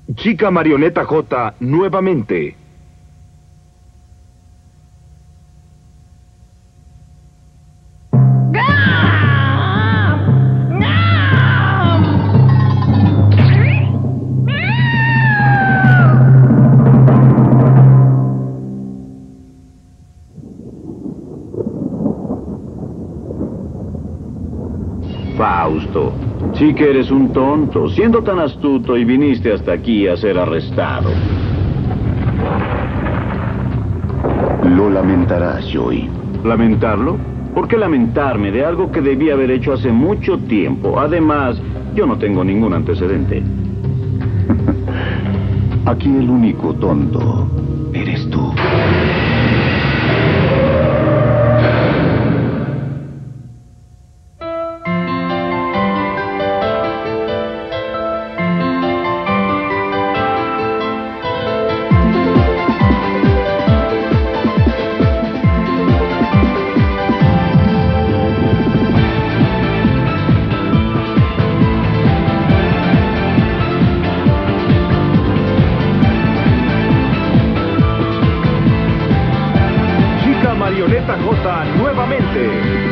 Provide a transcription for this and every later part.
Chica Marioneta J, nuevamente. Fausto, sí que eres un tonto, siendo tan astuto y viniste hasta aquí a ser arrestado. Lo lamentarás, Joey. ¿Lamentarlo? ¿Por qué lamentarme de algo que debí haber hecho hace mucho tiempo? Además, yo no tengo ningún antecedente. Aquí el único tonto eres tú. Marioneta J, nuevamente.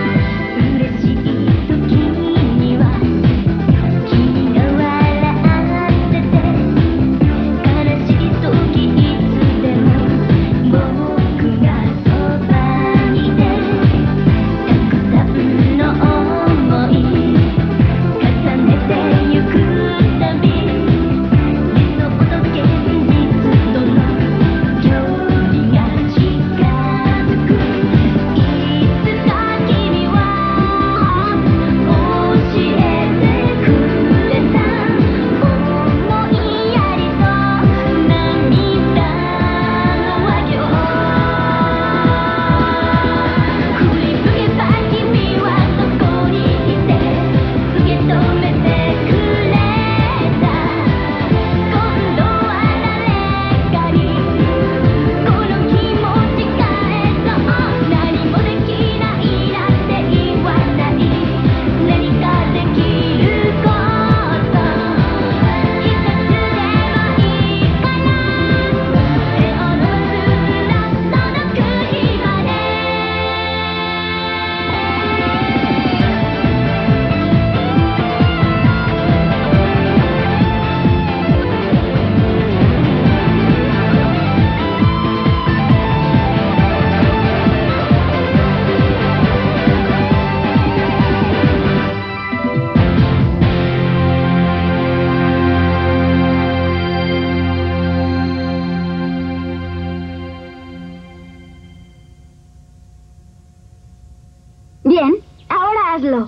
Bien, ahora hazlo.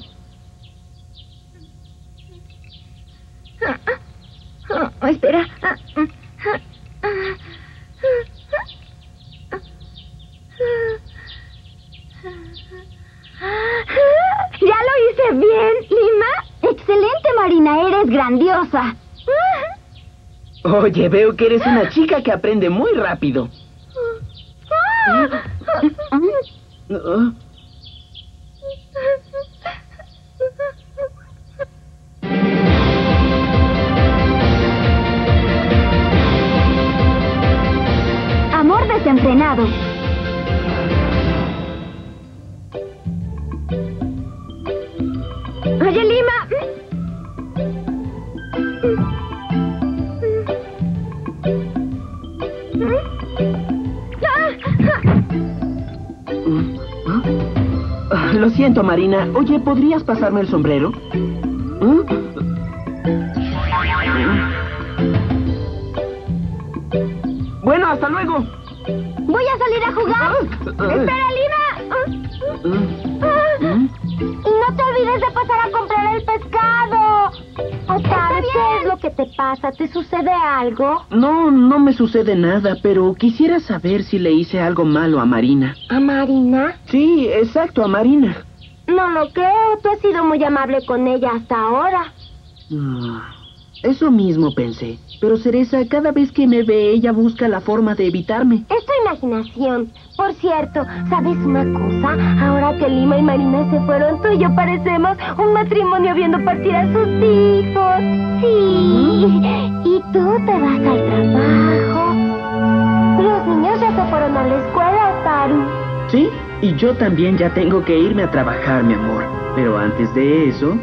Espera. Ya lo hice bien, Lima. Excelente, Marina, eres grandiosa. Oye, veo que eres una chica que aprende muy rápido. Amor desenfrenado. Oye, Lima. Lo siento, Marina. Oye, ¿podrías pasarme el sombrero? Bueno, hasta luego. Voy a salir a jugar. Espera, Lima. Y no te olvides de pasar a comprar el pescado. Otar, ¿qué es lo que te pasa? ¿Te sucede algo? No, no me sucede nada, pero quisiera saber si le hice algo malo a Marina. ¿A Marina? Sí, exacto, a Marina. No lo creo. Tú has sido muy amable con ella hasta ahora. Eso mismo pensé. Pero Cereza, cada vez que me ve, ella busca la forma de evitarme. Es tu imaginación. Por cierto, ¿sabes una cosa? Ahora que Lima y Marina se fueron, tú y yo parecemos un matrimonio viendo partir a sus hijos. Sí. Y tú te vas Y yo también ya tengo que irme a trabajar, mi amor. Pero antes de eso...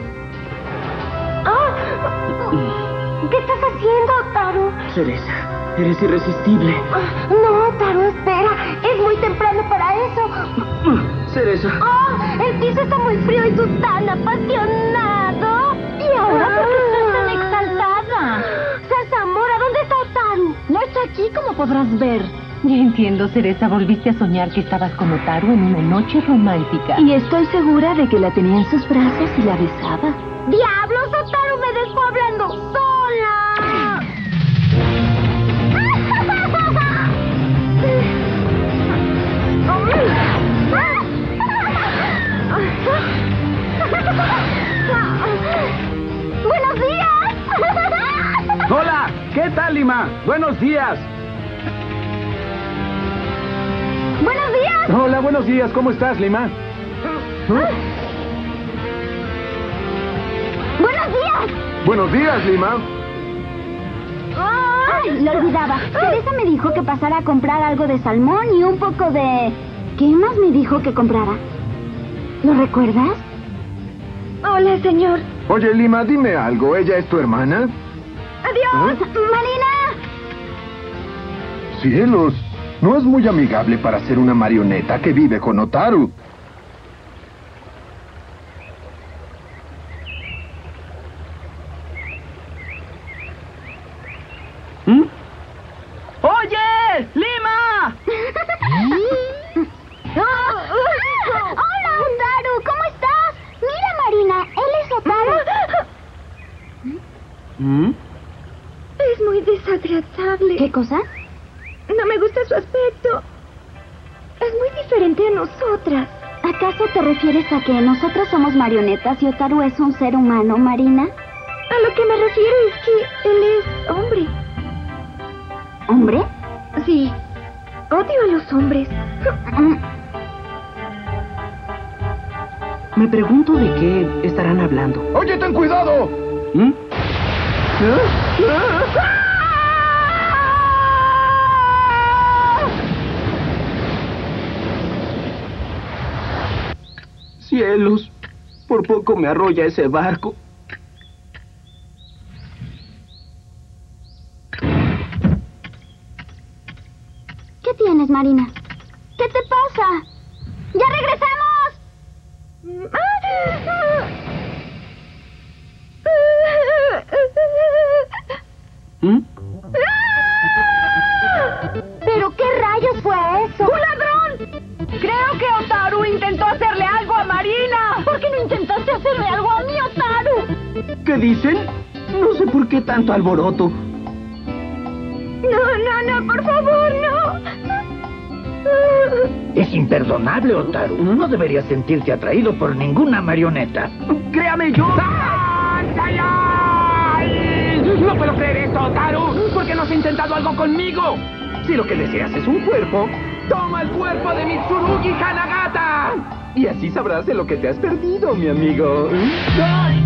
¿Qué estás haciendo, Taru? Cereza, eres irresistible. No, Taru, espera. Es muy temprano para eso. Cereza. El piso está muy frío y tú tan apasionado. ¿Y ahora por qué estás tan exaltada? Zarzamora, ¿dónde está Otaru? No está aquí, como podrás ver. Ya entiendo, Cereza. Volviste a soñar que estabas con Otaru en una noche romántica. Y estoy segura de que la tenía en sus brazos y la besaba. ¡Diablos! Otaru me dejó hablando sola. ¡Buenos días! Hola, ¿qué tal, Lima? Buenos días. ¡Buenos días! Hola, buenos días. ¿Cómo estás, Lima? ¡Buenos días! Buenos días, Lima. ¡Ay! Lo olvidaba. Teresa me dijo que pasara a comprar algo de salmón y un poco de... ¿Qué más me dijo que comprara? ¿Lo recuerdas? Hola, señor. Oye, Lima, dime algo. ¿Ella es tu hermana? ¡Adiós! ¡Marina! Cielos. No es muy amigable para ser una marioneta que vive con Otaru. ¡Oye! ¡Lima! ¡Hola, Otaru! ¿Cómo estás? Mira, Marina, él es Otaru. Es muy desagradable. ¿Qué cosa? No me gusta su aspecto. Es muy diferente a nosotras. ¿Acaso te refieres a que nosotras somos marionetas y Otaru es un ser humano, Marina? A lo que me refiero es que él es hombre. ¿Hombre? Sí. Odio a los hombres. Me pregunto de qué estarán hablando. ¡Oye, ten cuidado! Cielos, por poco me arrolla ese barco. ¿Qué tienes, Marina? ¿Qué te pasa? ¡Ya regresamos! ¿Pero qué rayos fue eso? ¡Un ladrón! Creo que Otaru intentó hacerle algo a Marina. ¿Por qué no intentaste hacerle algo a mí, Otaru? ¿Qué dicen? No sé por qué tanto alboroto. No, por favor, no. Es imperdonable, Otaru. No deberías sentirte atraído por ninguna marioneta. ¡Créame yo! ¡Ay! ¡No puedo creer esto, Otaru! ¿Por qué no has intentado algo conmigo? Si lo que deseas es un cuerpo, toma el cuerpo de Mitsurugi Hanagata. Y así sabrás de lo que te has perdido, mi amigo. ¡Ay!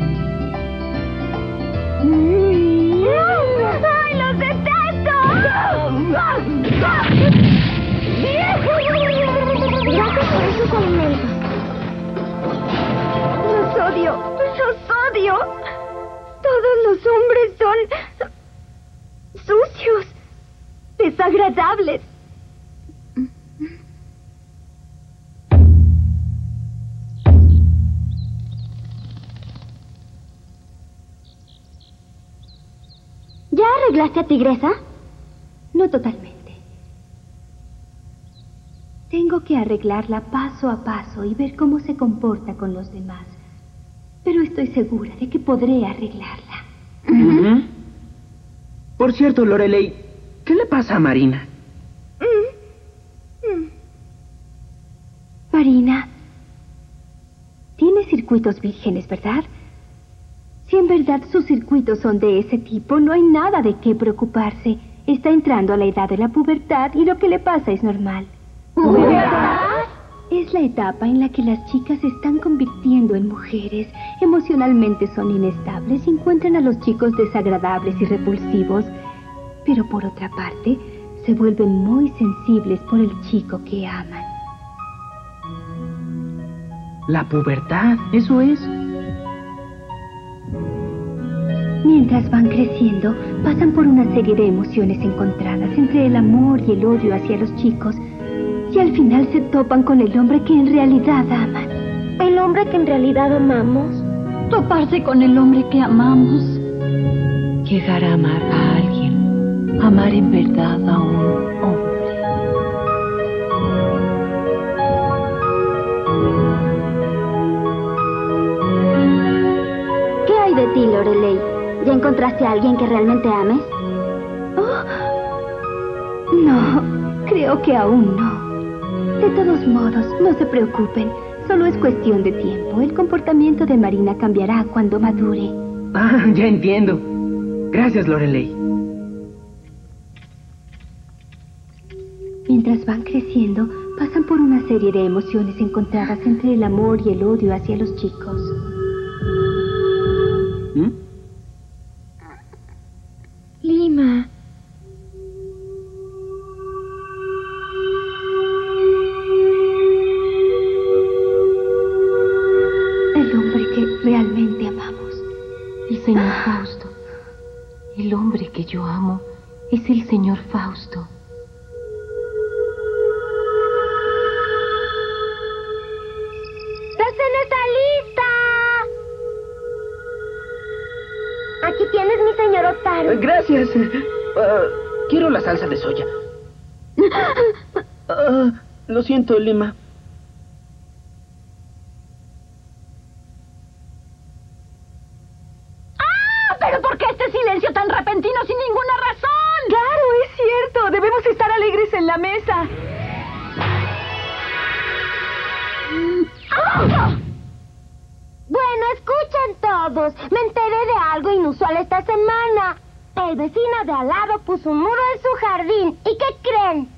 ¡Ay, los detesto! Gracias por esos alimentos. Los odio. Todos los hombres son sucios, desagradables. ¿Ya arreglaste a Tigresa? No totalmente. Tengo que arreglarla paso a paso y ver cómo se comporta con los demás. Pero estoy segura de que podré arreglarla. Por cierto, Lorelei, ¿qué le pasa a Marina? Marina, tiene circuitos vírgenes, ¿verdad? Si en verdad sus circuitos son de ese tipo, no hay nada de qué preocuparse. Está entrando a la edad de la pubertad y lo que le pasa es normal. ¿Pubertad? Es la etapa en la que las chicas se están convirtiendo en mujeres. Emocionalmente son inestables y encuentran a los chicos desagradables y repulsivos. Pero por otra parte, se vuelven muy sensibles por el chico que aman. La pubertad, eso es. Mientras van creciendo, pasan por una serie de emociones encontradas entre el amor y el odio hacia los chicos. Y al final se topan con el hombre que en realidad aman. ¿El hombre que en realidad amamos? Toparse con el hombre que amamos. Llegar a amar a alguien. Amar en verdad a un hombre. ¿Qué hay de ti, Lorelei? ¿Ya encontraste a alguien que realmente ames? Oh, no, creo que aún no. De todos modos, no se preocupen. Solo es cuestión de tiempo. El comportamiento de Marina cambiará cuando madure. Ah, ya entiendo. Gracias, Lorelei. Mientras van creciendo, pasan por una serie de emociones encontradas entre el amor y el odio hacia los chicos. ¿Mm? Lima. El hombre que realmente amamos. El señor Fausto. El hombre que yo amo es el señor Fausto. ¡La cena está lista! Aquí tienes, mi señor Otaru. Gracias. Quiero la salsa de soya. Lo siento, Lima. ¿Pero por qué este silencio tan repentino sin ninguna razón? Claro, es cierto. Debemos estar alegres en la mesa. Bueno, escuchen todos. Me enteré de algo inusual esta semana. El vecino de al lado puso un muro en su jardín. ¿Y qué creen?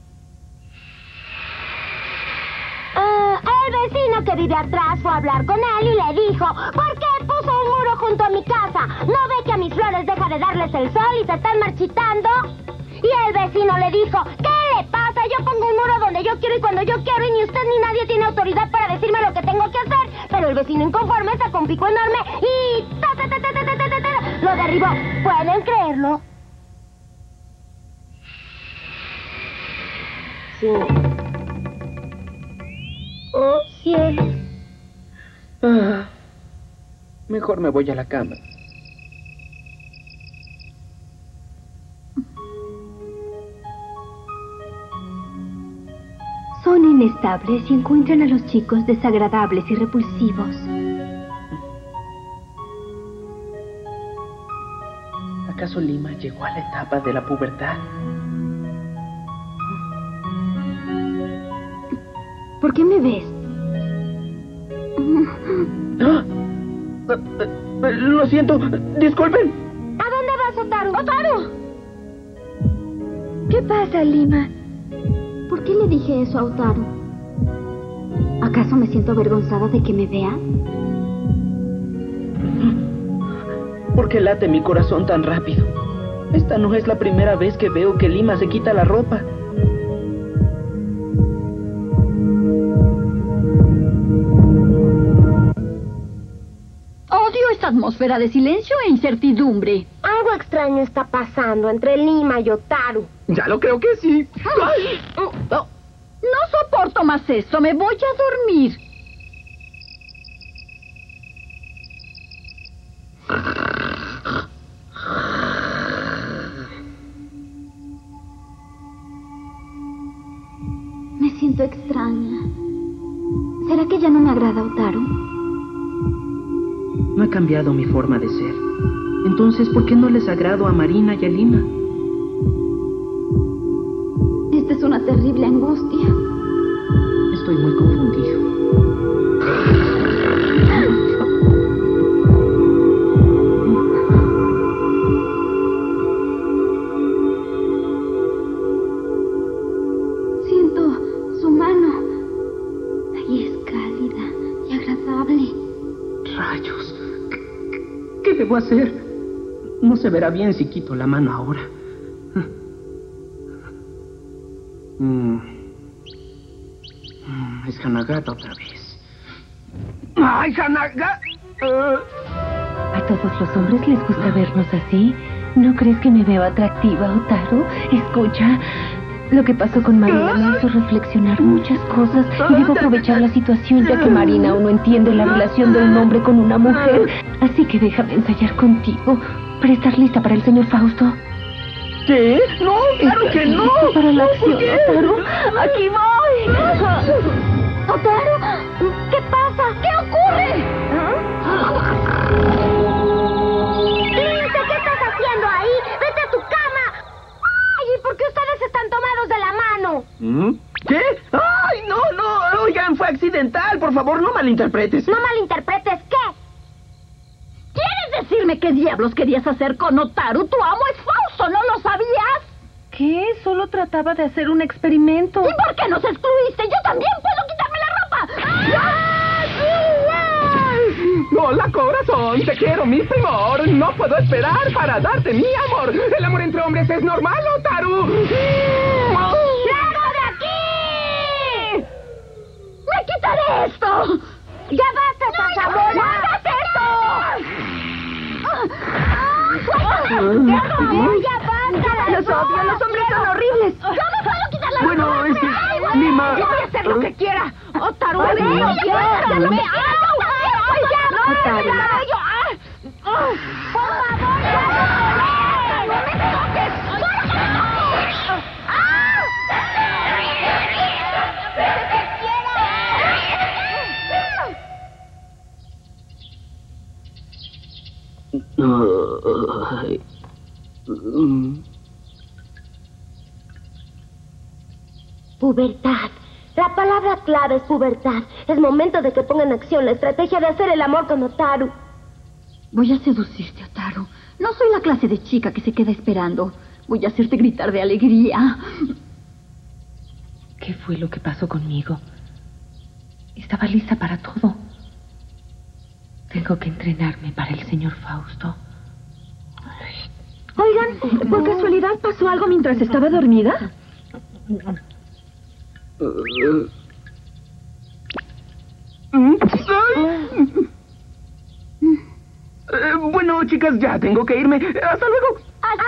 El vecino que vive atrás fue a hablar con él y le dijo: ¿por qué puso un muro junto a mi casa? ¿No ve que a mis flores deja de darles el sol y se están marchitando? Y el vecino le dijo: ¿qué le pasa? Yo pongo un muro donde yo quiero y cuando yo quiero, y ni usted ni nadie tiene autoridad para decirme lo que tengo que hacer. Pero el vecino inconforme sacó un pico enorme y lo derribó. ¿Pueden creerlo? Sí. Oh, cielo. Mejor me voy a la cama. Son inestables y encuentran a los chicos desagradables y repulsivos. ¿Acaso Lima llegó a la etapa de la pubertad? ¿Por qué me ves? ¡Ah! Lo siento, disculpen. ¿A dónde vas, Otaru? ¡Otaru! ¿Qué pasa, Lima? ¿Por qué le dije eso a Otaru? ¿Acaso me siento avergonzada de que me vea? ¿Por qué late mi corazón tan rápido? Esta no es la primera vez que veo que Lima se quita la ropa. Odio esta atmósfera de silencio e incertidumbre. Algo extraño está pasando entre Lima y Otaru. Ya lo creo que sí. ¡Ay! No soporto más esto. Me voy a dormir. Me siento extraña. ¿Será que ya no me agrada Otaru? No he cambiado mi forma de ser. Entonces, ¿por qué no les agrado a Marina y a Lima? Esta es una terrible angustia. Estoy muy confundido. Siento su mano. Ahí es cálida y agradable. Rayos. ¿Qué debo hacer? No se verá bien si quito la mano ahora. Es Hanagata otra vez. ¡Ay, Hanaga! A todos los hombres les gusta vernos así. ¿No crees que me veo atractiva, Otaru? Escucha, lo que pasó con Marina me hizo reflexionar muchas cosas y debo aprovechar la situación ya que Marina aún no entiende la relación de un hombre con una mujer. Así que déjame ensayar contigo para estar lista para el señor Fausto. ¿Qué? ¡No, claro que no! Para la acción, Otaru. ¡Aquí voy! ¡Otaru! ¿Qué pasa? ¿Qué ocurre? Lince, ¿qué estás haciendo ahí? ¡Vete a tu cama! ¡Ay! ¿Y por qué ustedes están tomados de la mano? ¿Qué? ¡Ay, no! Oigan, fue accidental. Por favor, no malinterpretes. ¿No malinterpretes qué? ¿Quieres decirme qué diablos querías hacer con Otaru? Tu amo es Fausto, ¿no lo sabías? ¿Qué? Solo trataba de hacer un experimento. ¿Y por qué nos excluiste? ¡Yo también puedo quitarme la ropa! ¡Hola, corazón! ¡Te quiero, mi primor! ¡No puedo esperar para darte mi amor! ¡El amor entre hombres es normal, Otaru! ¡Largo de aquí! ¡Me quitaré esto! ¡Ya basta, Sasabora! ¡No hagas ¡Ya basta! ¡Los odio! ¡Los hombres son horribles! ¡Yo me puedo quitar la ropa! Bueno, es que... Lima... ¡Yo voy a hacer lo que quiera! ¡Otaru! Oye, ¡Me ya, ¡Otaru! Pubertad. La palabra clave es pubertad. Es momento de que ponga en acción la estrategia de hacer el amor con Otaru. Voy a seducirte, Otaru. No soy la clase de chica que se queda esperando. Voy a hacerte gritar de alegría. ¿Qué fue lo que pasó conmigo? Estaba lista para todo. Tengo que entrenarme para el señor Fausto. Oigan, ¿por casualidad pasó algo mientras estaba dormida? Bueno, chicas, ya tengo que irme. ¡Hasta luego!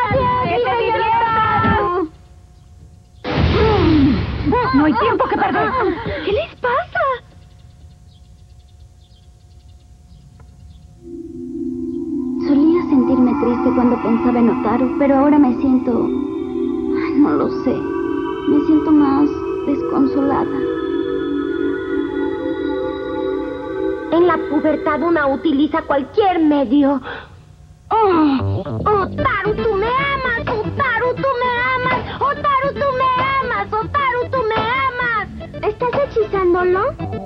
No hay tiempo que perder. ¿Qué les pasa? Solía sentirme triste cuando pensaba en Otaru, pero ahora me siento... no lo sé. Me siento más desconsolada. En la pubertad una utiliza cualquier medio. Otaru, tú me amas. Otaru, tú me amas. Otaru, tú me amas. Otaru, tú me amas. ¿Estás hechizándolo?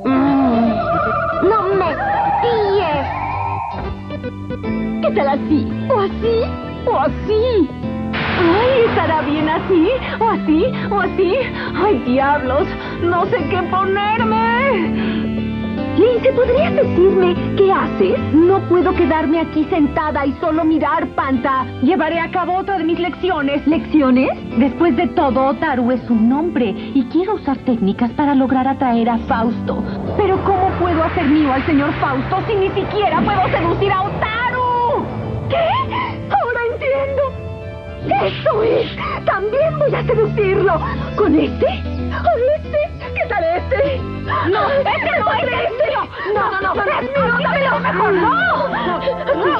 No me pilles. ¿Qué tal así? ¿O así? ¿O así? Ay, ¿estará bien así? ¿O así? ¿O así? ¡Ay, diablos! No sé qué ponerme. Lince, ¿podrías decirme qué haces? No puedo quedarme aquí sentada y solo mirar, Panta. Llevaré a cabo otra de mis lecciones. ¿Lecciones? Después de todo, Otaru es un hombre y quiero usar técnicas para lograr atraer a Fausto. Pero ¿cómo puedo hacer mío al señor Fausto si ni siquiera puedo seducir a Otaru? ¿Qué? Ahora entiendo. ¡Eso es! ¡También voy a seducirlo! ¿Con este? ¿O este? ¿Qué tal este? ¡No! ¡Este no! ¡Este no! ¡No, no, no! ¡Es mío! ¡Dámelo mejor! ¡No!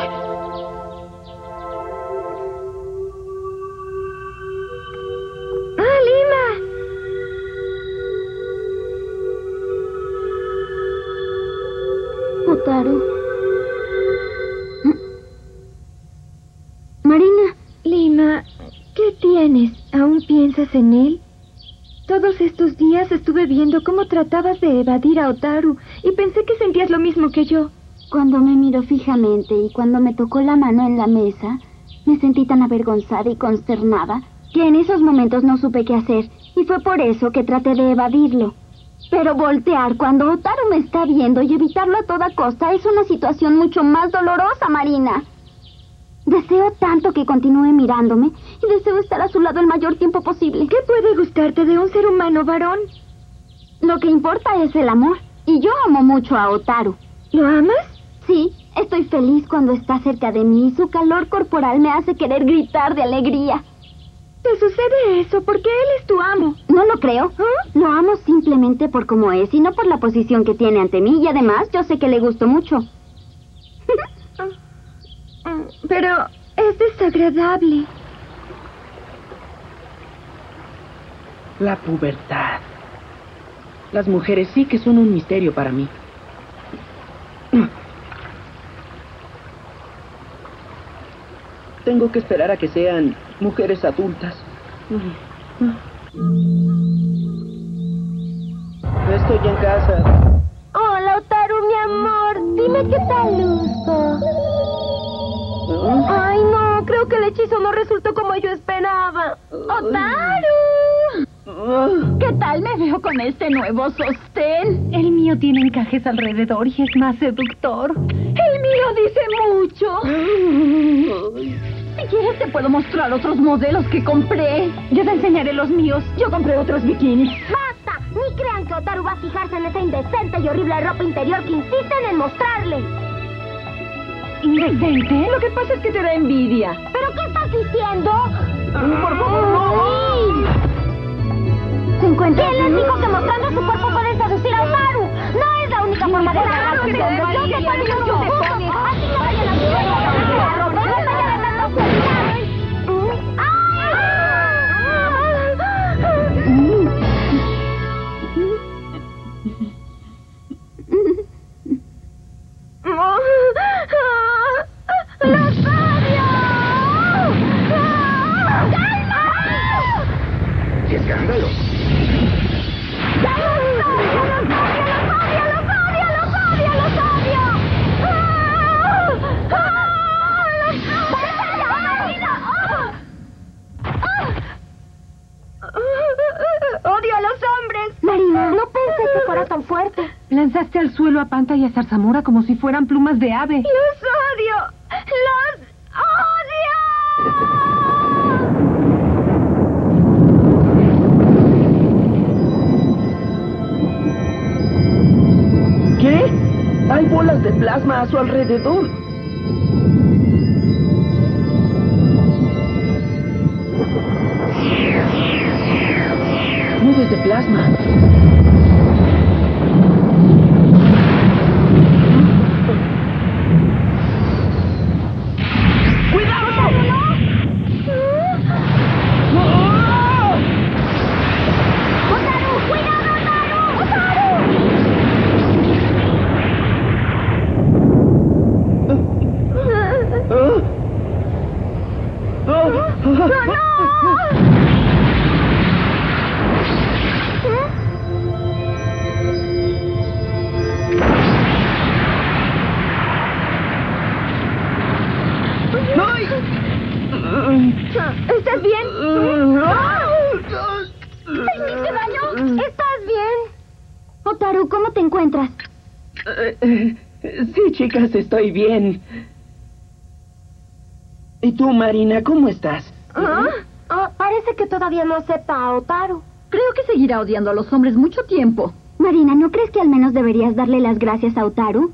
¡Ah, Lima! Otaru. Marina. Lima, ¿qué tienes? ¿Aún piensas en él? Todos estos días estuve viendo cómo tratabas de evadir a Otaru y pensé que sentías lo mismo que yo. Cuando me miró fijamente y cuando me tocó la mano en la mesa, me sentí tan avergonzada y consternada que en esos momentos no supe qué hacer y fue por eso que traté de evadirlo. Pero voltear cuando Otaru me está viendo y evitarlo a toda costa es una situación mucho más dolorosa, Marina. Deseo tanto que continúe mirándome y deseo estar a su lado el mayor tiempo posible. ¿Qué puede gustarte de un ser humano varón? Lo que importa es el amor, y yo amo mucho a Otaru. ¿Lo amas? Sí, estoy feliz cuando está cerca de mí. Su calor corporal me hace querer gritar de alegría. ¿Te sucede eso porque él es tu amo? No lo creo. Lo amo simplemente por cómo es y no por la posición que tiene ante mí. Y además, yo sé que le gusto mucho. Pero es desagradable. La pubertad. Las mujeres sí que son un misterio para mí. Tengo que esperar a que sean mujeres adultas. Estoy en casa. Hola, Otaru, mi amor. Dime qué tal luzco. Ay, no, creo que el hechizo no resultó como yo esperaba. ¡Otaru! ¿Qué tal me veo con este nuevo sostén? El mío tiene encajes alrededor y es más seductor. El mío dice mucho. Si quieres te puedo mostrar otros modelos que compré. Yo te enseñaré los míos. Yo compré otros bikinis. ¡Basta! Ni crean que Otaru va a fijarse en esa indecente y horrible ropa interior que insisten en mostrarle. ¿Indecente? Lo que pasa es que te da envidia. ¿Pero qué estás diciendo? ¡Por favor, no! ¿Se encuentra? ¿Quién les dijo que mostrando su cuerpo pueden seducir a Otaru? No es la única forma de ganar. que te Yo te pones. Así no vayan a subir. No vayan a tanto ¡Qué escándalo! ¡Odio a los hombres! Marina, no pensé que fuera tan fuerte. Lanzaste al suelo a Panta y a Zarzamora como si fueran plumas de ave. ¡Los odio! ¡Los odio! ¿Qué? Hay bolas de plasma a su alrededor. Nubes de plasma. ¿Estás bien? ¿Te hiciste daño? ¿Estás bien? Otaru, ¿cómo te encuentras? Sí, chicas, estoy bien. ¿Y tú, Marina, cómo estás? Parece que todavía no acepta a Otaru. Creo que seguirá odiando a los hombres mucho tiempo. Marina, ¿no crees que al menos deberías darle las gracias a Otaru?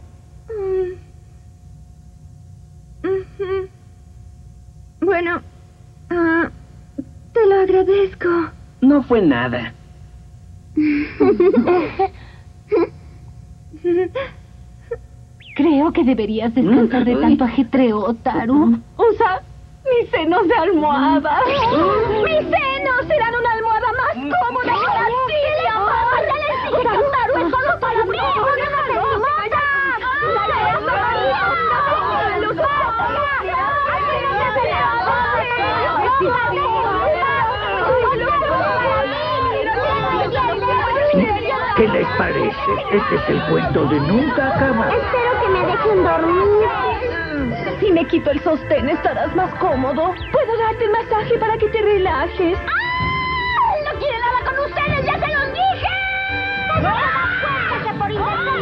Bueno, te lo agradezco. No fue nada. Creo que deberías descansar de tanto ajetreo, Otaru. Usa mis senos de almohada. ¡Mis senos serán una almohada más cómoda para ti, mi amor! ¡Ya les dije que Otaru es solo para mí! ¿Qué les parece? Este es el cuento de nunca acabar. Espero que me dejen dormir. Si me quito el sostén, estarás más cómodo. Puedo darte un masaje para que te relajes. ¡No quiere nada con ustedes! ¡Ya se los dije! ¡Por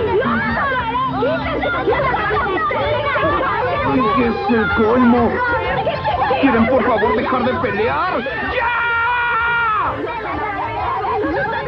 ¡Qué es el colmo! ¿Quieren por favor dejar de pelear? ¡Ya!